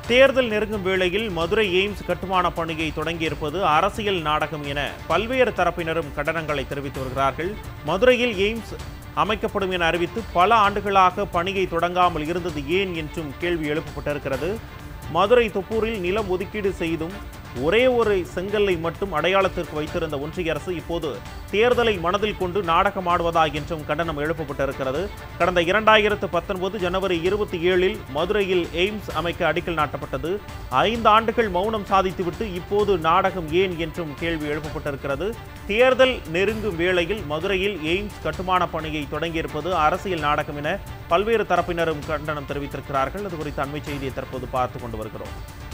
தேர்தல் நெருங்கும் வேளையில் மதுரை எய்ம்ஸ் கட்டுமான பணியை தொடங்கியிருப்பது அரசியல் நாடகம் என பல்வேறு தரப்பினரும் கண்டனங்களை தெரிவித்து வருகிறார்கள். மதுரையில் எய்ம்ஸ் அமைக்கப்படும் என அறிவித்து பல ஆண்டுகளாக பணியை தொடங்காமல் இருந்தது ஏன் என்றும் கேள்வி எழுப்பப்பட்டிருக்கிறது. மதுரை தொப்பூரில் நிலம் ஒதுக்கீடு செய்தும் ஒரே ஒரு செங்கல்லை மட்டும் அடையாளத்திற்கு வைத்திருந்த ஒன்றிய அரசு இப்போது தேர்தலை மனதில் கொண்டு நாடகமாடுவதா என்றும் கண்டனம் எழுப்பப்பட்டிருக்கிறது. கடந்த 2019 ஜனவரி 27 மதுரையில் எய்ம்ஸ் அமைக்க அடிக்கல் நாட்டப்பட்டது. 5 ஆண்டுகள் மௌனம் சாதித்துவிட்டு இப்போது நாடகம் ஏன் என்றும் கேள்வி எழுப்பப்பட்டிருக்கிறது. தேர்தல் நெருங்கும் வேளையில் மதுரையில் எய்ம்ஸ் கட்டுமான பணியை தொடங்கியிருப்பது அரசியல் நாடகம் என பல்வேறு தரப்பினரும் கண்டனம் தெரிவித்திருக்கிறார்கள். அது குறித்த அண்மை செய்தியை தற்போது பார்த்துக் கொண்டு வருகிறோம்.